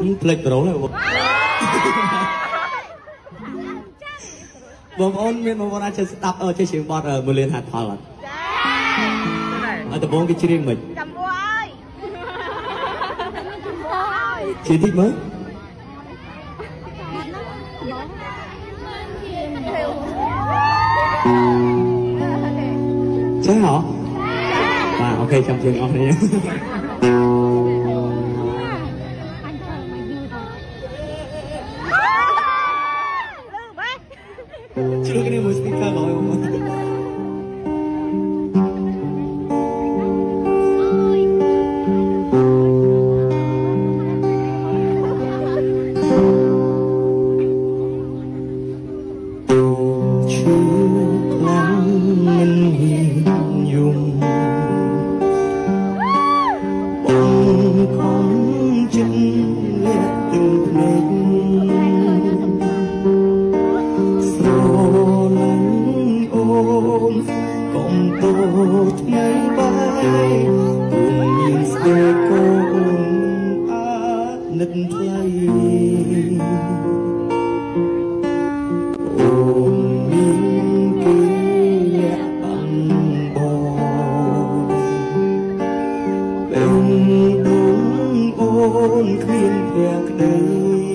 ផ្លេចប្រូហើយបងប្អូនមានបងប្អូនអាចស្ដាប់ចេះច្រៀងបទមូលៀនហាត់ផលអត់ចាដំបងគេច្រៀងមិនចាំអើយច្រៀងតិចមើលចេះហ៎បាទអូខេចាំជើងអស់នេះជួយគ្នាមួយ speaker ឡើយបងគ្មានភ័ក្រក្តី